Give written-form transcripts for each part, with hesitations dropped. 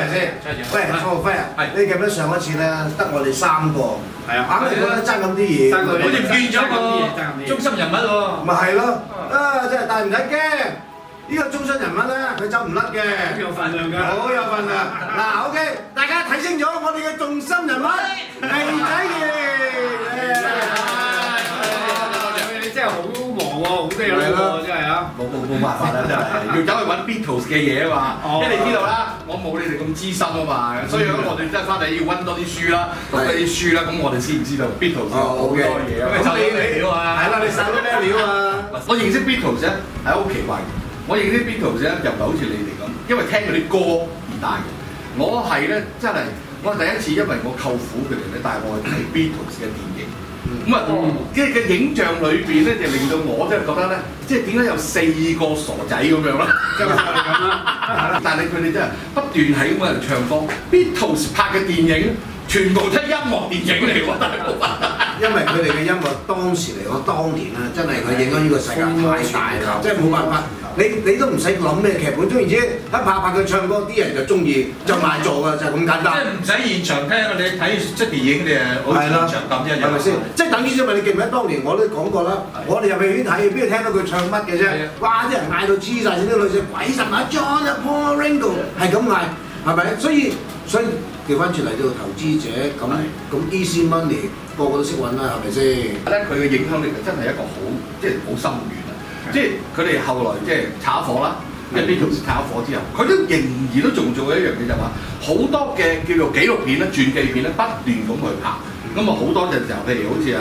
先？ 喂，蘇浩輝啊，你記唔記得上一次咧得我哋3個？係啊，硬係覺得爭咁啲嘢， 好似唔見咗個中心人物喎。 咪係咯，真係但係唔使驚，呢個中心人物咧佢走唔甩嘅， 有份量㗎， 好有份量。嗱，OK， 大家睇清楚我哋嘅重心人物肥仔傑。真係好忙喎，好多嘢喎，真係啊！冇辦法啦，真係要走去揾 Beatles 嘅嘢啊嘛，因為你知道啦，我冇你哋咁資深啊嘛，所以我哋真係翻嚟要揾多啲書啦，讀多啲書啦，咁我哋先知道 Beatles 好多嘢啊。咁你料啊？係啦，你手啲咩料啊？我認識 Beatles 咧係好奇怪嘅，我認識 Beatles 咧又唔係好似你哋咁，因為聽嗰啲歌而大嘅。我係咧真係我第一次，因為我舅父佢哋咧帶我去睇 Beatles 嘅電影。咁啊，即係嘅影像裏邊咧，就令到我真係覺得咧，即係點解有4個傻仔咁樣啦？即係咁啦。但係佢哋真係不斷喺咁喺度唱歌 ，Beatles 拍嘅電影全部都係音樂電影嚟喎，大佬。因為佢哋嘅音樂當時嚟講，當年咧真係佢影響呢個世界太大啦，即係冇辦法。你都唔使諗咩劇本，總言之，一拍佢唱歌，啲人就中意，就賣座㗎，就係咁簡單。即係唔使現場聽，你睇出電影你係好似現場咁啫，係咪先？即係等於因為你記唔記得當年我都講過啦，我哋入戲院睇，邊度聽到佢唱乜嘅啫？哇！啲人嗌到黐晒線，啲女仔鬼神啊 John 啊 Paul Ringo 係咁嗌，係咪？所以調翻轉嚟到投資者咁 easy money 個個都識揾啦，係咪先？咧佢嘅影響力真係一個好即係好深遠。即係佢哋後來即係炒火啦，即係 Beatles 炒火之後，佢都仍然都仲做一樣嘢就話，好多嘅叫做紀錄片咧、傳記片咧，不斷咁去拍。咁啊好多陣時候，譬如好似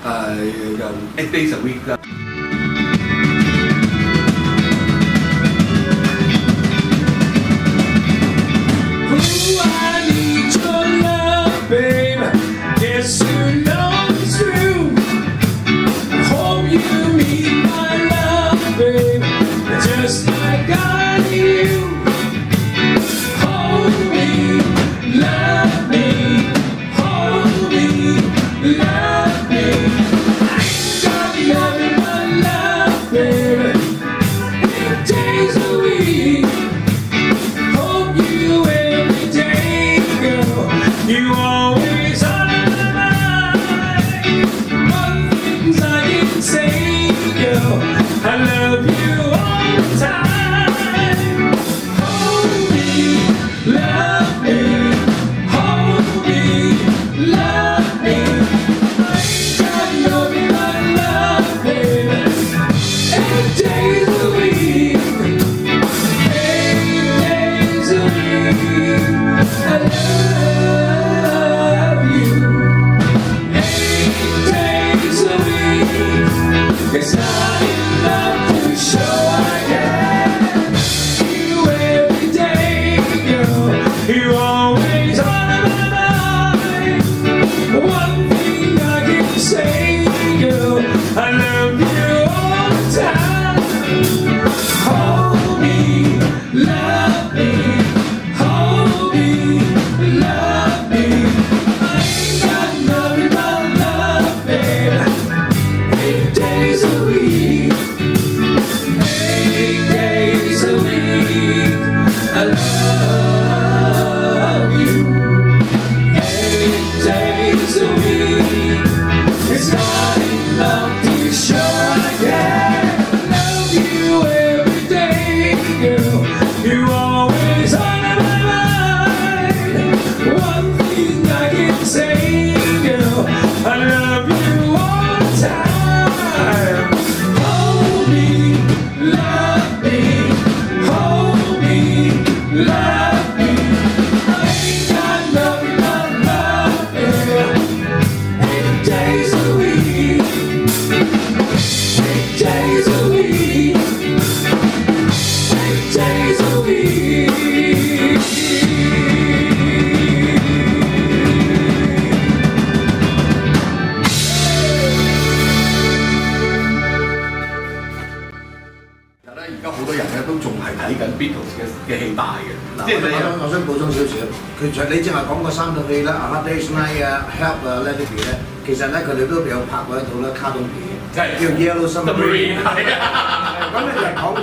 8 Days a Week 啦。Just like I knew, hold me, love me, hold me, love me. I ain't got nothing but love, baby. 8 days a week, hope you every day, girl. You always on my mind. One thing I can say, girl, I love you. It's not enough to show I care. You every day, girl. You always on my mind. One thing I can say, girl, I love you all the time. Hold me, love me, hold me, love me. I ain't got nothing but love, baby. 8 days a week, 8 days a week, I love you. 8 days a week, it's not enough to show I care. I love you every day, girl. You always on my mind. One thing I can say, girl, I love you all the time. Hold me, love me, hold me, love me. I ain't got nothing but love, yeah. 8 days a week, 8 days a week, 8 days a week. 而家好多人咧都仲係睇緊 Beatles 嘅戲大嘅，即係我想補充少少，其實你正話講過3套戲啦，《A Hard Day's Night》啊，《Help》啊，《Let It Be》咧，其實咧佢哋都有拍過一套咧卡通片，叫《Yellow Submarine》。係啊，咁你就講佢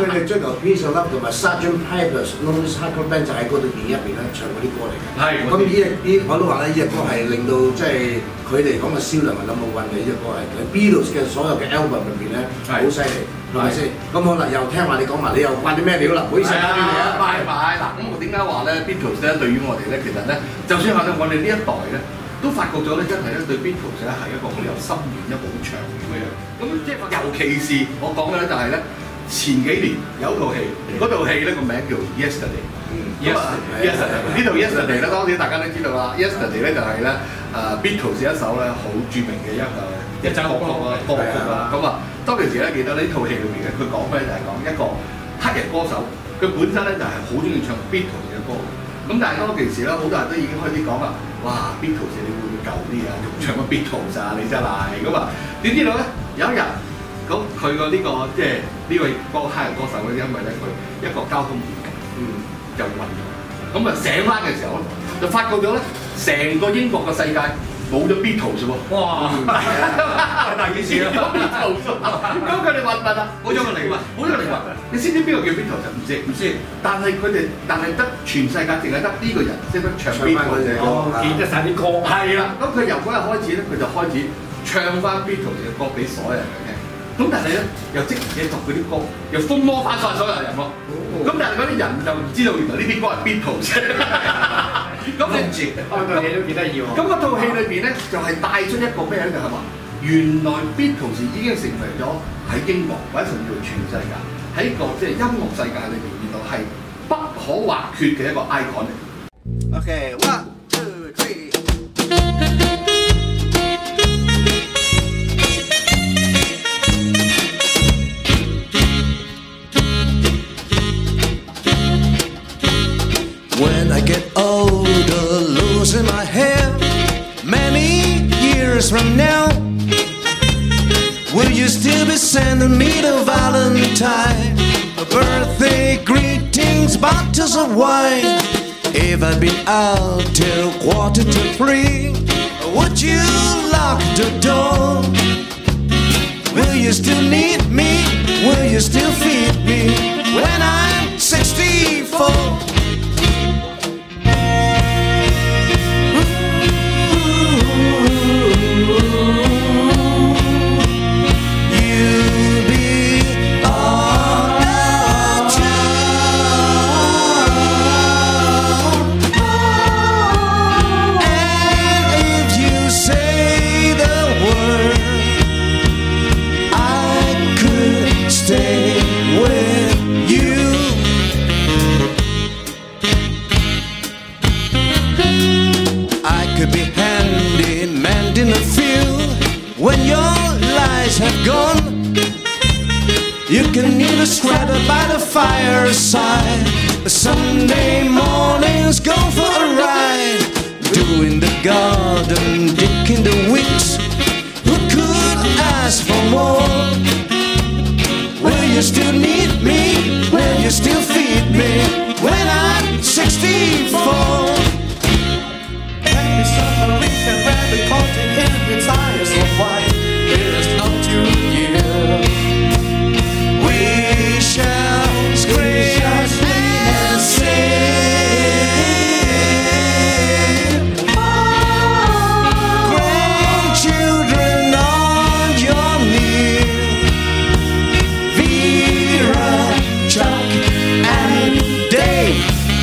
佢哋追求 Peace and Love 同埋 Sgt. Pepper's Lonely Hearts Band 就喺嗰度電影入邊咧唱嗰啲歌嚟嘅。 係。 咁呢我都話咧，呢隻歌係令到即係佢哋講嘅銷量係number one嘅呢隻歌係。Beatles 嘅所有嘅 album 入邊咧好犀利，係咪先？咁好啦，又聽話你講埋，你又關啲咩料啦？唔好意思打斷你啊！ 拜拜嗱，咁我點解話咧 Beatles 咧對於我哋咧，其實咧，就算係我哋呢一代咧，都發覺咗咧，真係咧對 Beatles 咧係一個好有深遠、一個好長遠嘅樣。咁即係尤其是我講嘅咧，就係咧前幾年有套戲，嗰套戲咧個名叫 Yesterday。Yesterday 呢套 Yesterday 咧，當然大家都知道啦。Yesterday 咧就係咧Beatles 一首咧好著名嘅一首歌曲啦。咁啊，當其時咧記得呢套戲裏面咧，佢講咩就係講一個黑人歌手，佢本身咧就係好中意唱 Beatles 嘅歌。咁但係當其時咧，好多人都已經開始講啦，哇 Beatles 你會唔會舊啲啊？仲唱乜 Beatles 啊？你真係咁啊？點知道咧有一日咁佢個呢個即係呢位黑人歌手咧，因為咧佢一個交通意外。就暈咗，咁啊醒翻嘅時候咧，就發覺咗咧，成個英國嘅世界冇咗 Beatles 喎。哇！大件事啊 ！Beatles， 咁佢哋問啊，冇咗個靈魂，冇咗個靈魂。你知唔知邊個叫 Beatles？唔知。但係得全世界淨係得呢個人識得唱 Beatles 嘅歌，記得曬啲歌。係啦，咁佢由嗰日開始咧，佢就開始唱翻 Beatles 嘅歌俾所有人聽。咁但係咧，又即唔記讀嗰啲歌，又風魔翻曬所有人喎。咁但係嗰啲人就唔知道原來呢啲歌係 Beatles。咁你唔知，套戲都幾得意喎。咁嗰套戲裏邊咧，就係帶出一個咩咧？就係話原來 Beatles 已經成為咗喺英國或者甚至乎全世界喺個即係音樂世界裏邊，原來係不可或缺嘅一個 icon 嚟。 OK， 1, 2, 3。 When I get older, losing my hair, many years from now, will you still be sending me the Valentine, birthday greetings, bottles of wine? If I'd been out till 2:45, would you lock the door? Will you still need me? Will you still feed me when I'm 64? Have gone. You can either straddle by the fireside, Sunday mornings go for a ride, doing the garden, digging the weeds. Who could ask for more? Will you still need me? Will you still feed me when I'm 64? Happy summer leaf and rabbit coating in its eyes of white. It's not too near. We shall scream and sing. Grandchildren on your knee. Vera, Chuck, and Dave.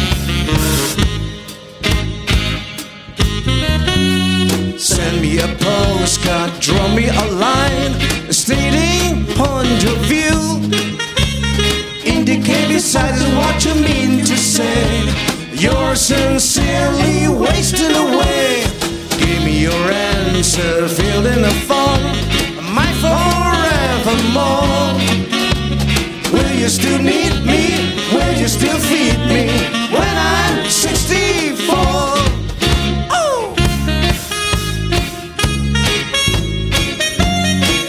Send me a postcard, draw me a line, stating point of view. Indicate besides what you mean to say. You're sincerely wasting away. Give me your answer, filled in the form, my forevermore. Will you still need me? Will you still feed me when I'm 64?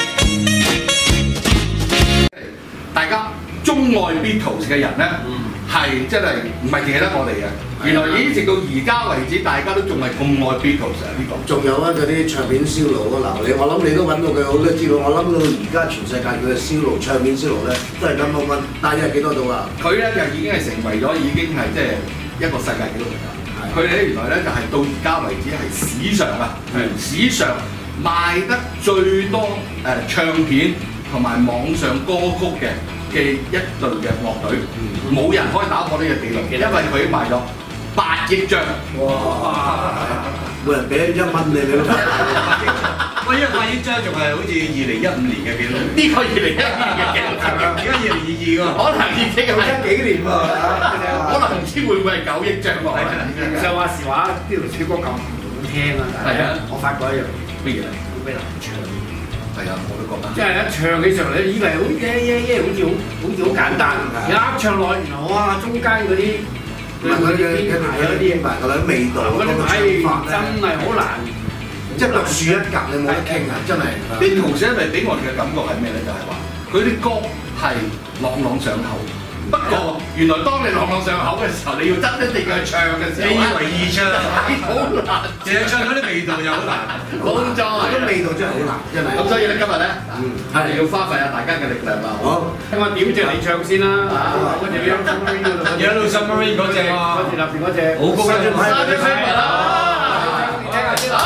Beatles 嘅人咧， 係真係唔係淨係得我哋嘅，原來已經直到而家為止，大家都仲係咁愛 Beatles 啊！呢個仲有啊，嗰啲唱片銷路啊，嗱我諗你都揾到佢好多資料，我諗到而家全世界佢嘅銷路唱片銷路咧都係咁蚊，大約係幾多度啊？ 佢咧就已經係成為咗已經係即係一個世界紀錄嚟㗎。佢哋咧原來咧就係到而家為止係史上啊，史上賣得最多唱片同埋網上歌曲嘅一隊嘅樂隊，冇人可以打破呢個紀錄，因為佢賣咗8億張。哇！ 每人俾1蚊你都得。 喂，因為8億張仲係好似2015年嘅紀錄， 呢個2012年嘅紀錄， 而家2022喎， 可能已經有幾年喎， 可能唔知會唔會係9億張喎。 就話時話呢條小歌咁好聽啊！係啊，我發覺一樣乜嘢咧？ 好俾人唱。 係啊，我都覺得。即係一唱起上嚟，以為好好似好簡單，一唱落原來哇，中間嗰啲佢嘅編排嗰啲味道，嗰啲唱法真係好難， 即係獨樹一格，你冇得傾啊！真係。 Beatles因為俾我哋嘅感覺係咩咧？就係話佢啲歌係朗朗上口。不過原來當你朗朗上口嘅時候，你要真一定去唱嘅時候， 你以為易唱係好難， 淨係唱嗰啲味道又好難。 冇錯， 嗰啲味道真係好難，真係。 咁所以咧，今日咧，係要花費下大家嘅力量啦。 好， 我點著你唱先啦，嗰隻 Yellow Submarine 嗰度 ，Yellow Submarine 嗰隻喎， 嗰隻入邊嗰隻， 好高音， 三隻聲物啦， 你聽下先啦。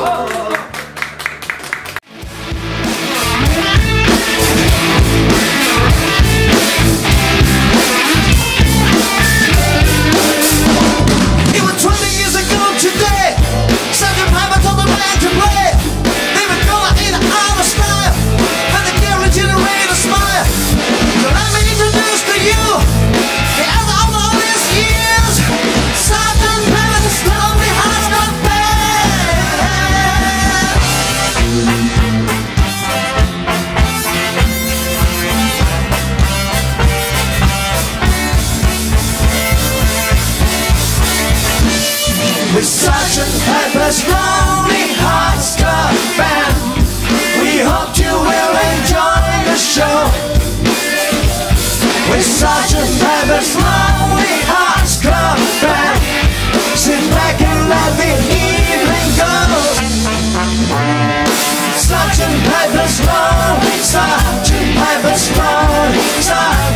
With Sgt. Pepper's Lonely Hearts Club Band, we hope you will enjoy the show. With Sgt. Pepper's Lonely Hearts Club Band, sit back and let the evening go. Sgt. Pepper's Lonely, Sgt. Pepper's Lonely, Sgt.